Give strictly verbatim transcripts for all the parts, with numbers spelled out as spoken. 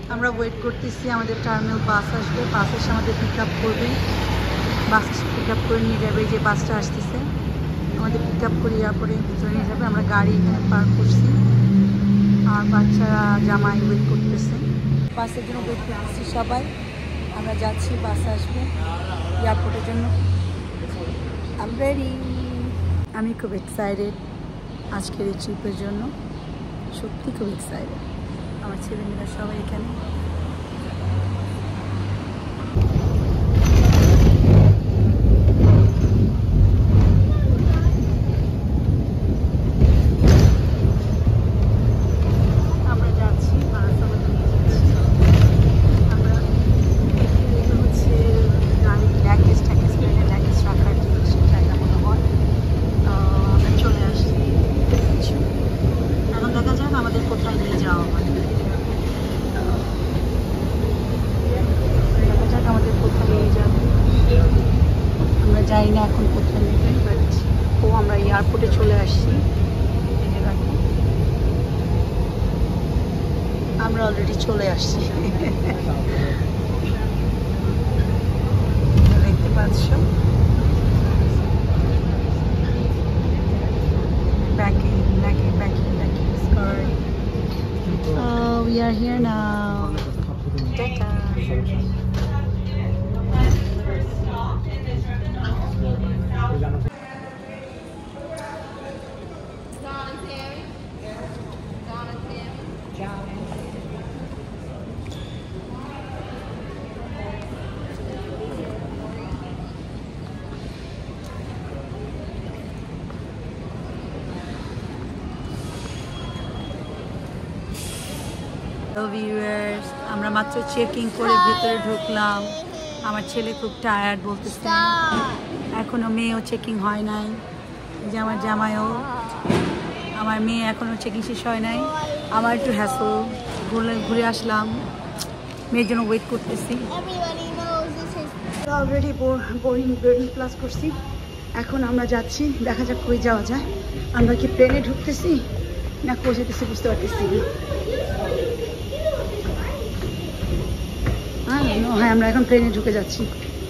আমরা ওয়েট করতেছি আমাদের টার্মিনাল বাস আসবে, বাস এসে আমাদের পিক আপ করবে, বাস পিক আপ করে নিয়ে যাবে। যে বাসটা আসতেছে আমাদের পিক আপ করে এয়ারপোর্টে ভিতরে নিয়ে যাবে। আমরা গাড়ি এখানে পার্ক করছি আর বাচ্চারা জামাই ওয়েট করতেছে, বাসের জন্য ওয়েট করতেছি সবাই। আমরা যাচ্ছি, বাস আসবে এয়ারপোর্টের জন্য। I am ready. আমি খুব এক্সাইটেড আজকের এই ট্রিপের জন্য, সত্যি খুব এক্সাইটেড। আমার ছেলেমেয়েরা সবাই এখানে। আমরা যাচ্ছি, বাস আমাদের নিয়ে যাচ্ছি। আমরা এগুলো হচ্ছে গাড়ির ল্যাগেজ ট্যাগেজ প্লেনে ল্যাগেজ রাখার জিনিস, জায়গা মনে হয়। আমরা চলে আসছি, এখন দেখা যাক আমাদের কোথায় নিয়ে যাওয়া হয়। দেখা যাক আমাদের কোথায় নিয়ে যাবে। আমরা জানি না এখন কোথায় নিয়ে যাই, বাট ও আমরা এয়ারপোর্টে চলে আসছি। এই যে দেখো আমরা অলরেডি চলে আসছি, দেখতে পাচ্ছ। Packing, packing, packing, packing, sorry. Oh, we are here now. Tata. Viewers, আমরা মাত্র চেকিং করে ভিতরে ঢুকলাম। আমার ছেলে খুব টায়ার্ড বলতেছে, এখনো মেয়েও চেকিং হয় নাই। যে আমার জামাইও, আমার মেয়ে এখনো চেকিং শেষ হয় নাই। আমার একটু হ্যাসল, ঘুরে ঘুরে আসলাম, মেয়ের জন্য ওয়েট করতেছি। অলরেডি বোর্ডিং বোর্ডিং ক্লাস করছি, এখন আমরা যাচ্ছি, দেখা যাক কই যাওয়া যায়। আমরা কি প্লেনে ঢুকতেছি না কই যেতেছি বুঝতে পারতেছি না। হ্যাঁ, আমরা এখন প্লেনে ঢুকে যাচ্ছি।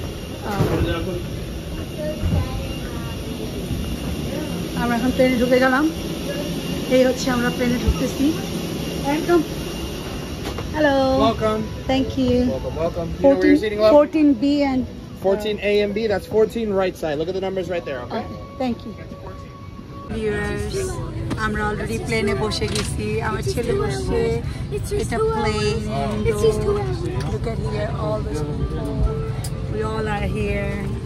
আমরা এখন প্লেনে ঢুকে গেলাম, এই হচ্ছে আমরা প্লেনে ঢুকতেছি একদম। Hello, thank you. fourteen B and fourteen A and B, that's fourteen right side. Look at the numbers right there, okay? Thank you. Viewers, আমরা অলরেডি প্লেনে বসে গেছি, আমার ছেলে বসে। এটা plane, look at here, all those people, we all are here.